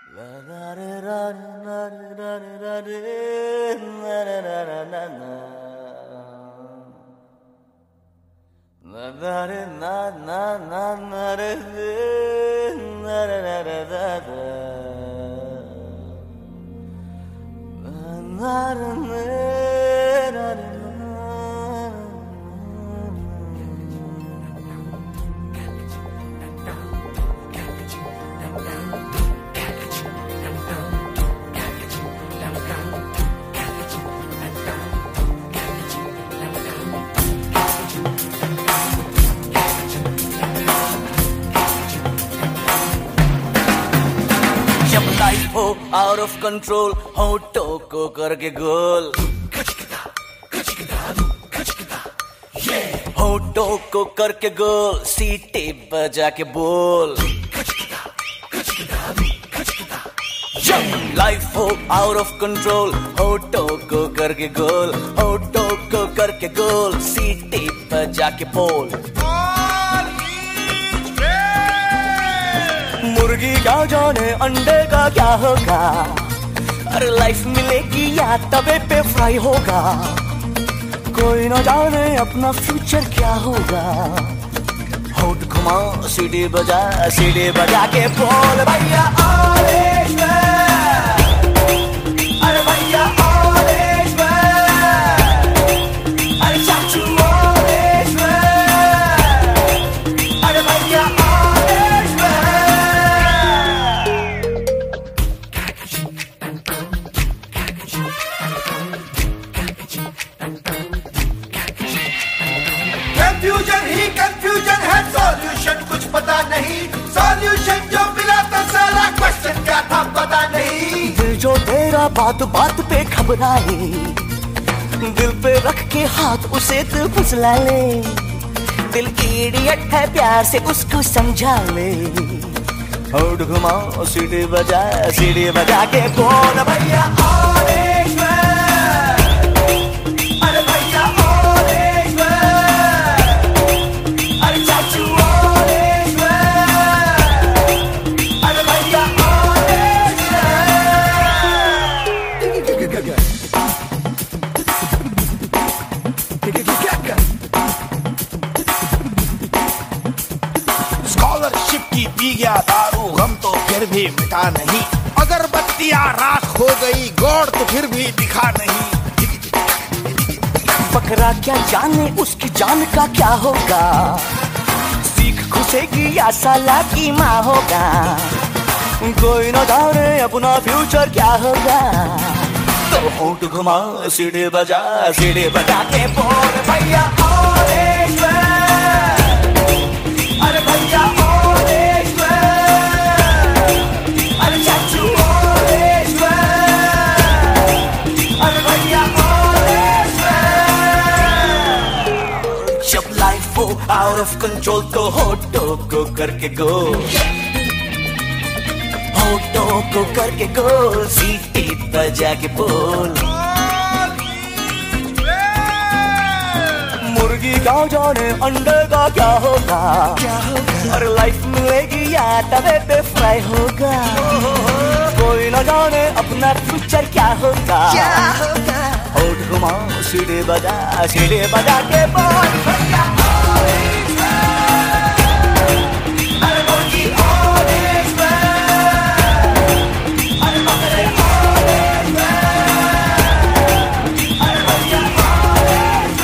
जब लाइफ हो out of control, होठों को करके गोल, होठों को करके गोल, सीटी बजा के बोल। जब लाइफ हो आउट ऑफ कंट्रोल, होठों को करके गोल, होठों को करके गोल, सीटी बजा के बोल। मुर्गी क्या जाने अंडे का क्या होगा, अरे लाइफ मिलेगी या तवे पे फ्राई होगा। कोई न जाने अपना फ्यूचर क्या होगा। होठ घुमा सीढ़ी बजा के बोल भैया ऑरेंज मैन, अरे भैया ऑरेंज मैन, अरे चाचू ऑरेंज मैन, अरे भैया ऑरेंज मैन। कंफ्यूजन ही कंफ्यूजन है, सॉल्यूशन कुछ पता नहीं। सॉल्यूशन जो मिला तो सारा क्वेश्चन क्या था पता नहीं। दिल जो तेरा बात बात पे घबराए, दिल पे रख के हाथ उसे तू फुसला ले। दिल इडियट है प्यार से उसको समझा ले। होठ घुमा सीढ़ी बजा के बोल भैया ऑरेंज मैन, अरे भैया ऑरेंज मैन, अरे चाचू ऑरेंज मैन, अरे भैया ऑरेंज स्कॉलरशिप की पी गया दारू, गम तो फिर भी मिटा नहीं। अगरबत्तियां राख हो गई, गॉड तो फिर भी दिखा नहीं। बकरा क्या जाने उसकी जान का क्या होगा, सीख घुसेगी या साला की माँ होगा। कोई न जाने अपना फ्यूचर क्या होगा। तो होठ घुमा सीढ़ी बजा के बोल भैया ऑरेंज मैन, अरे भैया ऑरेंज मैन, अरे चाचू ऑरेंज मैन, अरे भैया ऑरेंज मैन। जब लाइफ हो आउट ऑफ कंट्रोल तो होठों को करके गोल, होठों को करके गोल, सीटी बजा के बोल। मुर्गी क्या जाने अंडे का क्या होगा, और लाइफ मिलेगी या तवे पे फ्राई होगा। कोई न जाने अपना फ्यूचर क्या होगा। होठ घुमा सीढ़ी बजा के बोल भैया ऑरेंज मैन, अरे मुर्गी ऑरेंज मैन, अरे बकरे ऑरेंज मैन, अरे भैया ऑरेंज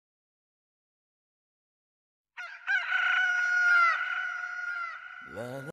मैन।